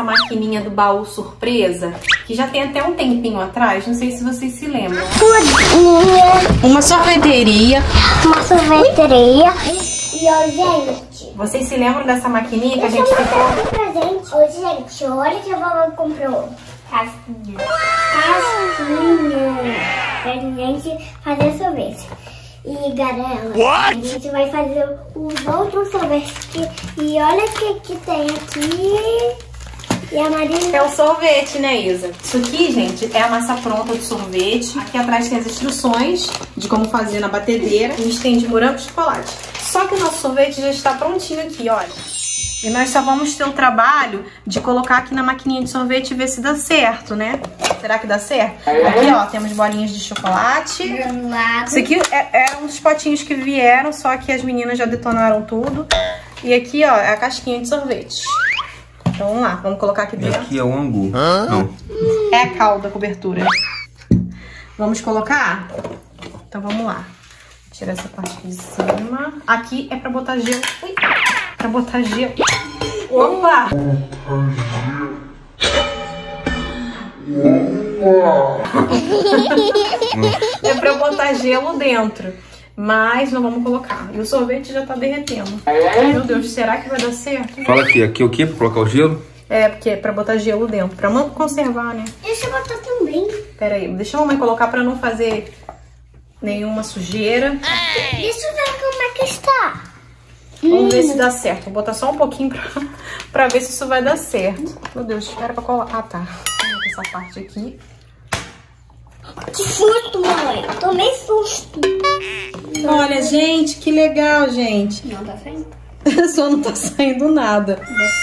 nessa maquininha do baú surpresa, que já tem até um tempinho atrás, não sei se vocês se lembram. Uma sorveteria. Uma sorveteria. E, ó, gente... Vocês se lembram dessa maquininha que a gente ficou... Ô, gente, olha que a vovó comprou. Casquinha. Pra gente fazer sorvete. E, galera, a gente vai fazer os outros sorvetes. E olha o que tem aqui. E a Maria... É o sorvete, né, Isa? Isso aqui, gente, é a massa pronta do sorvete. Aqui atrás tem as instruções de como fazer na batedeira. A gente tem de morango e chocolate. Só que o nosso sorvete já está prontinho aqui, olha. E nós só vamos ter o trabalho de colocar aqui na maquininha de sorvete e ver se dá certo, né? Será que dá certo? Aqui, ó, temos bolinhas de chocolate. Granulado. Isso aqui é um dos potinhos que vieram, só que as meninas já detonaram tudo. E aqui, ó, é a casquinha de sorvete. Então, vamos lá, vamos colocar aqui dentro. Aqui é o angu. Não. É a calda, a cobertura. Vamos colocar? Então, vamos lá. Tirar essa parte aqui de cima. Aqui é pra botar gelo. Ui! Pra botar gelo. Opa! É pra botar gelo dentro. Mas não vamos colocar. E o sorvete já tá derretendo. Meu Deus, será que vai dar certo? Fala aqui é o que? Pra colocar o gelo? É, porque é pra botar gelo dentro. Pra conservar, né? Deixa eu botar também. Pera aí, deixa a mamãe colocar pra não fazer nenhuma sujeira. Deixa eu ver como é que está. Vamos ver se dá certo. Vou botar só um pouquinho pra ver se isso vai dar certo. Meu Deus, espera pra colar. Ah, tá. Vou botar essa parte aqui. Que susto, mãe. Tomei susto. Olha, gente, que legal, gente. Não tá saindo. Só não tá saindo nada.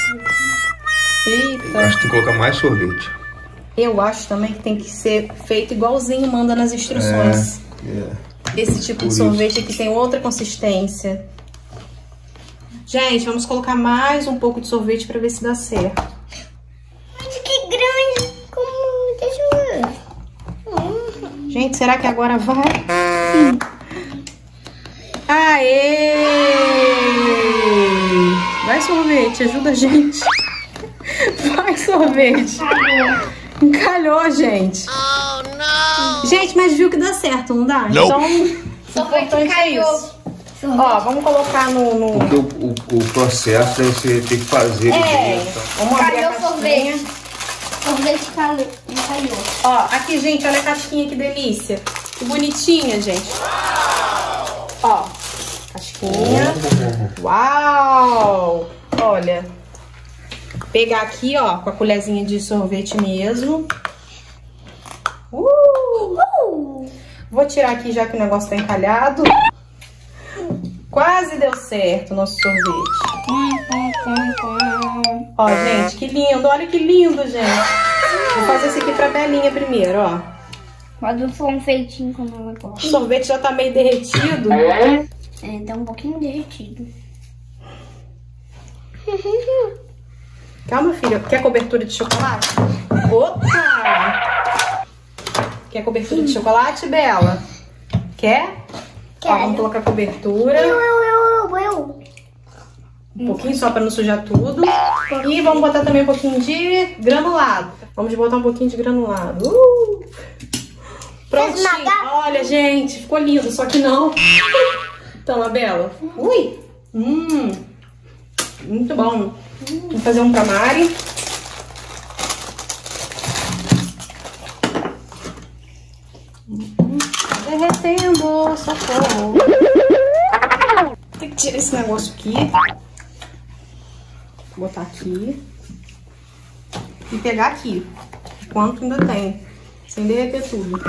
Eita. Acho que tem que colocar mais sorvete. Eu acho também que tem que ser feito igualzinho manda nas instruções. Esse tipo de sorvete aqui tem outra consistência. Gente, vamos colocar mais um pouco de sorvete pra ver se dá certo. Mas que grande. Como... Deixa eu ver. Gente, será que agora vai? Sim. Aê! Vai, sorvete, ajuda a gente. Vai, sorvete. Encalhou, gente. Oh, não! Gente, mas viu que dá certo, não dá? Não. Então, Sorvete importante é isso. Ó, vamos colocar no... Porque o processo é você ter que fazer. Vamos abrir a Calhou o casquinha. sorvete. Sorvete calhou. Ó, aqui, gente, olha a casquinha, que delícia. Que bonitinha, gente. Ó, casquinha. Uau! Olha. Pegar aqui, ó, com a colherzinha de sorvete mesmo. Vou tirar aqui já que o negócio tá encalhado. Quase deu certo o nosso sorvete. Ó, gente, que lindo. Olha que lindo, gente. Vou fazer esse aqui pra Belinha primeiro, ó. Pode for um feitinho como ela gosta. O sorvete já tá meio derretido. É, tá um pouquinho derretido. Calma, filha. Quer cobertura de chocolate? Opa! Quer cobertura de chocolate, Bela? Quer? Quero. Ó, vamos colocar cobertura. Eu. Um pouquinho só pra não sujar tudo. E vamos botar também um pouquinho de granulado. Vamos botar um pouquinho de granulado. Prontinho. Olha, gente, ficou lindo, só que não. Toma, Bela. Ui! Muito bom. Vou fazer um pra Mari. Derretendo, socorro. Tem que tirar esse negócio aqui. Vou botar aqui. E pegar aqui. Quanto ainda tem. Sem derreter tudo.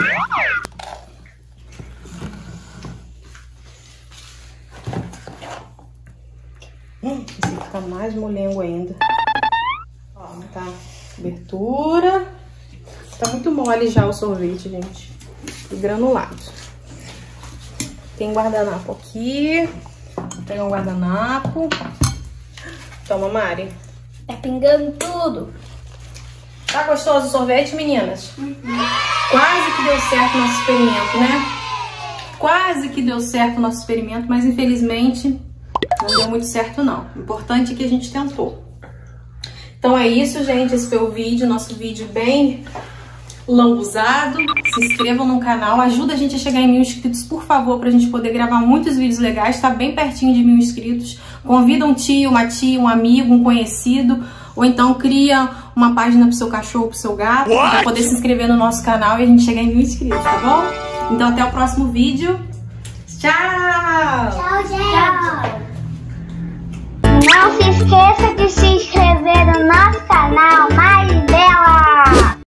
Esse aqui tá mais molengo ainda. Ó, tá. Cobertura. Tá muito mole já o sorvete, gente. E granulado. Tem guardanapo aqui. Vou pegar um guardanapo. Toma, Mari. Tá pingando tudo. Tá gostoso o sorvete, meninas? Quase que deu certo o nosso experimento, né? Quase que deu certo o nosso experimento, mas infelizmente não deu muito certo, não. O importante é que a gente tentou. Então é isso, gente. Esse foi o vídeo, nosso vídeo bem lambuzado. Se inscrevam no canal, ajuda a gente a chegar em 1000 inscritos, por favor, pra gente poder gravar muitos vídeos legais. Tá bem pertinho de 1000 inscritos. Convida um tio, uma tia, um amigo, um conhecido, ou então cria uma página pro seu cachorro, pro seu gato, pra poder se inscrever no nosso canal e a gente chegar em 1000 inscritos, tá bom? Então até o próximo vídeo. Tchau! Tchau, gente! Não se esqueça de se inscrever no nosso canal Mais Dela!